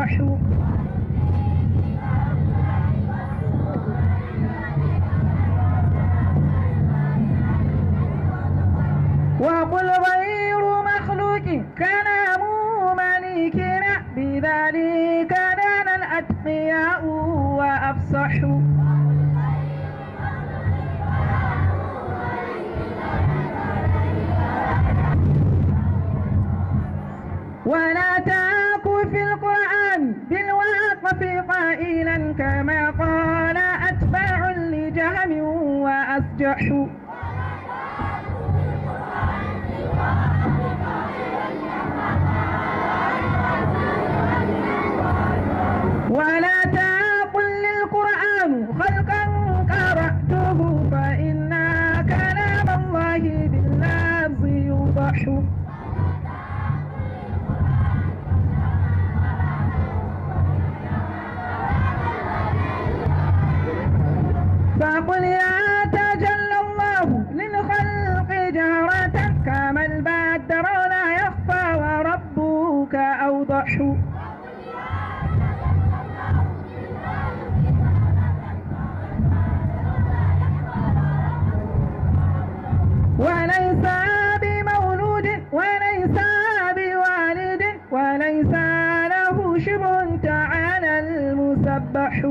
تفرح. وقل غير مخلوق كلام مليكنا بذلك دان الأتقياء وأفصحوا. ولا تاك في القرآن بالوقف قائلا كما قال أتباع لجهم وأسجحوا. ولا تقل للقرآن خلقا قرأته فإن كلام الله باللفظ يوضح. فقل يتجلى الله للخلق جهرة كما البدر لا يخفى وربك أوضح. وليس بمولود وليس بوالد وليس له شبه تعالى المسبح.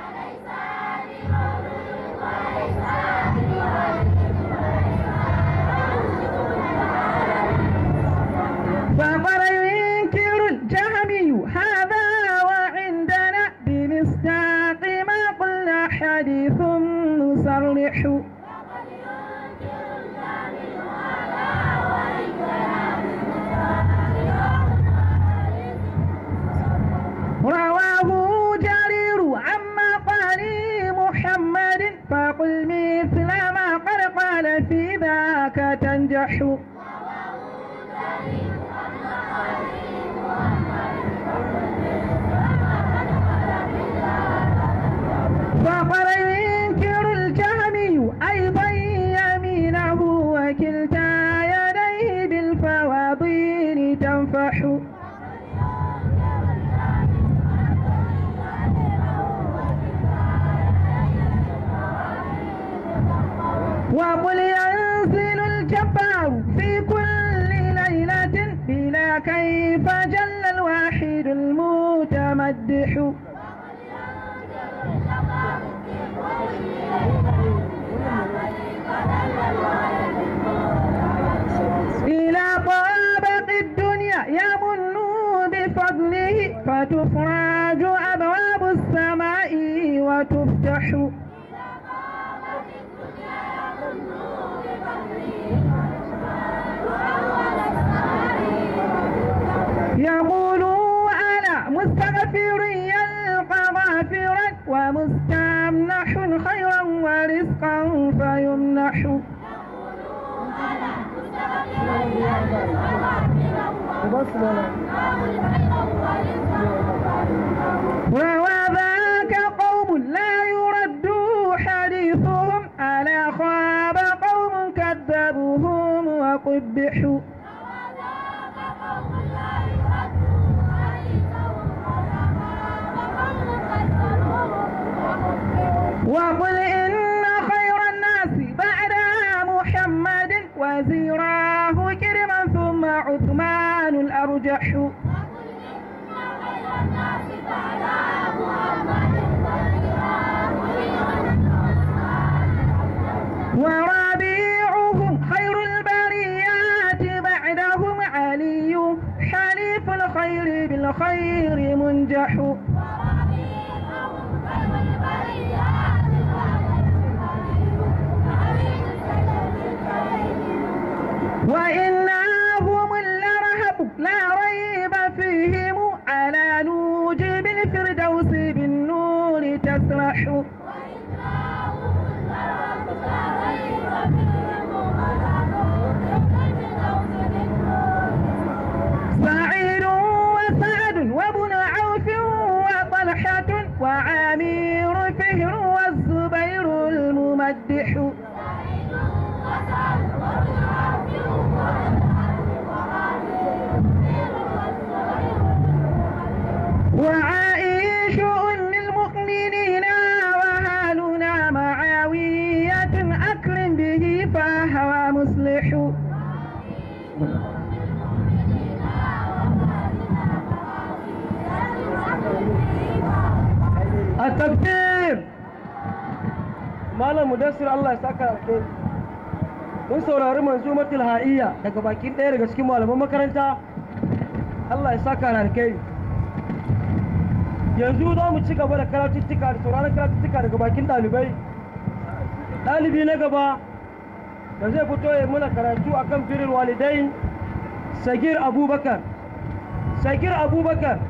فقد ينكر الجهمي هذا وعندنا بمصداق ما قلنا حديث مصرح. رواه جرير عما قال محمد فقل مثل ما قد قال في ذاك تنجح. فقد ينكر الجهمي أيضا يمينه وكلتا يديه بالفواضل تنفح. وقل ينزل الجبار في كل ليلة بلا كيف جل الواحد المتمدح. إلى طابق الدنيا يمن بفضله فتفرج أبواب السماء وتفتح. يقول أنا مستغفر يلقى غافرا ومستمنح خيرا ورزقا فيمنح. وذاك قوم لا يرد حديثهم ألا خاب قوم كذبوهم وقبحوا. وقل إن خير الناس بعد محمد وزيراه كرما ثم عثمان الأرجح. ورابعهم خير البريات بعدهم علي حليف الخير بالخير منجح. وإنهم لرهب لا ريب فيهم على نوجب الفردوس بالنور تسرح. سعيد وسعد وابن عوف وطلحة وعامر فهر والزبير الممدح. وعائش أم المؤمنين وهالنا معاوية أكرم به فهو مصلح. التكبير. malam mudassir Allah ya saka alheri. mun saurari manzumatul ha'iyya daga bakin ɗaya daga cikin malaman makaranta. Allah ya saka alheri. yanzu za mu ci gaba da karatuttuka da sauraron karatuttuka daga bakin ɗalibai. ɗalibi na gaba da zai fito ya muna karatu akan birrul walidain Sagir Abubakar. Sagir Abubakar